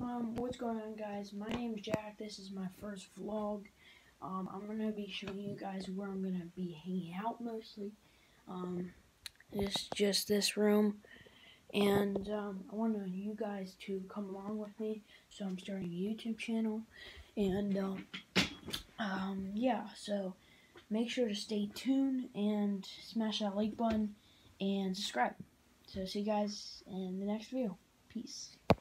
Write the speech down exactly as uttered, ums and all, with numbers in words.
Um, what's going on, guys? My name is Jack. This is my first vlog. Um, I'm gonna be showing you guys where I'm gonna be hanging out mostly. Um, it's just this room, and um, I want you guys to come along with me. So I'm starting a YouTube channel, and um, um, yeah. So make sure to stay tuned and smash that like button and subscribe. So see you guys in the next video. Peace.